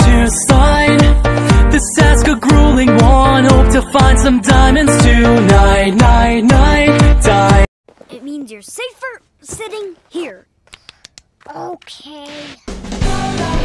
to slide. This task a grueling one. Hope to find some diamonds tonight. Night, night, die. It means you're safer sitting here. Okay.